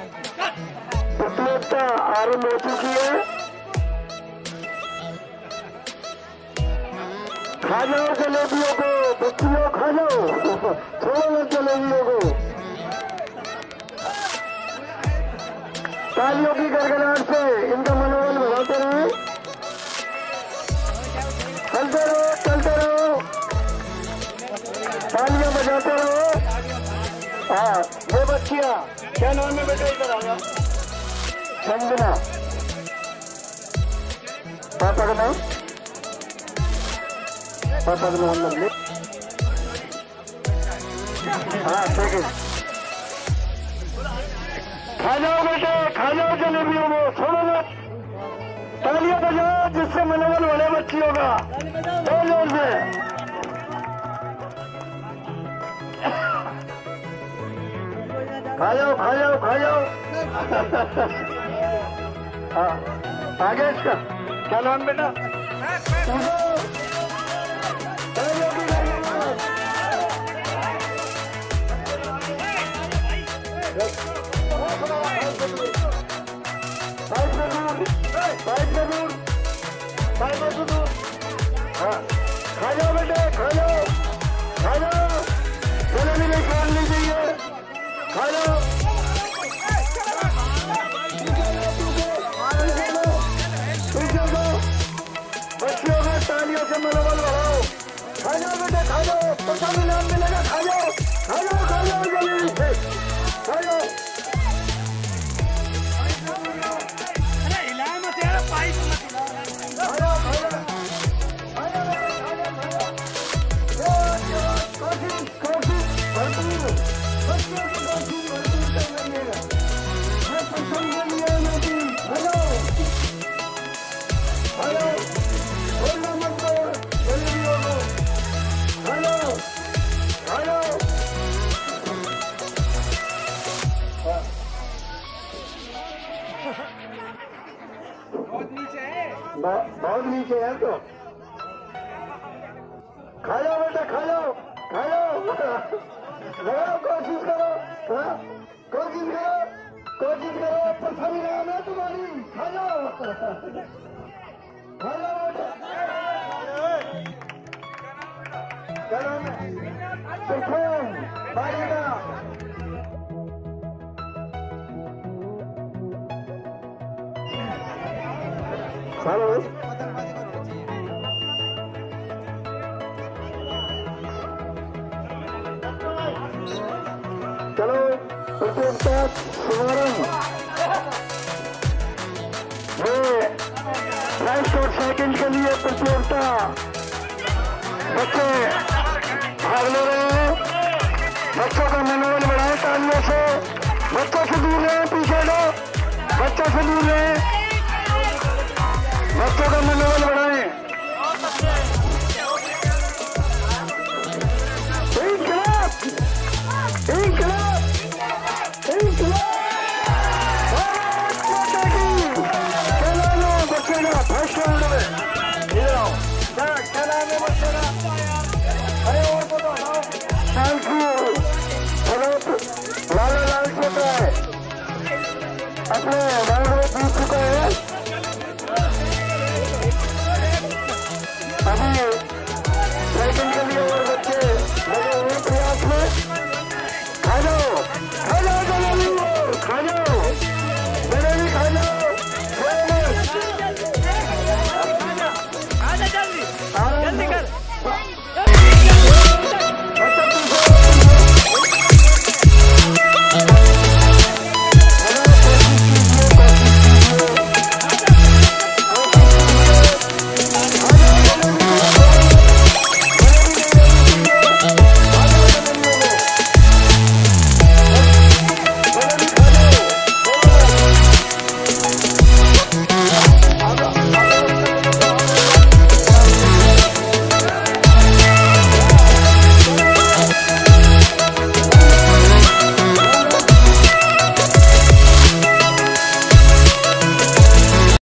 प्रतियोगिता आरंभ हो चुकी है। खा जाओ जलेबियों को, बच्चियों खा जाओ, छोड़ो मत जलेबियों को। तालियों की गड़गड़ाहट से इनका मनोबल बढ़ाते रहे। चलते रहो, चलते रहो, तालियां बजाते रहो। हाँ, ये बच्चियां क्या नाम है बेटा? इधर आ जाओ। संजना, पापा का नाम? पापा का नाम लिख। हाँ ठीक है। खा जाओ बेटे, खा जाओ जलेबियों को, छोड़ो मत। तालियां बजाओ जिससे मनोबल बढ़े बच्चियों का। दो जोर से खा जाओ, खा जाओ, खा जाओ। हाँ, आगे इसका क्या नाम बेटा? हाँ, खा जाओ बेटे, खा जाओ, खा जाओ, चलो भी निकाल लीजिए, खा जाओ। बच्चियों का तालियों से मनोबल बढ़ाओ। खा जाओ बेटे, खा जाओ, पता भी नाम मिलेगा। खा जाओ, खा जाओ, खा जाओ, जल्दी से खा जाओ। बहुत नीचे है तो खा जाओ बेटा, खा जाओ, खा जाओ, लगाओ, कोशिश करो, हाँ कोशिश करो, कोशिश करो, पसंद नाम है तुम्हारी। खा जाओ, खा जाओ बेटा। चलो सुखोन बारीका चलो चलो प्रतियोगिता शुभारंभ। ये फर्स्ट और सेकंड के लिए प्रतियोगिता बच्चे भाग ले रहे हैं। बच्चों का मनोबल बढ़ाए तालियों से। बच्चों से दूर रहे, पीछे लो, बच्चों से दूर रहे, बच्चों का मनोबल बढ़ाए।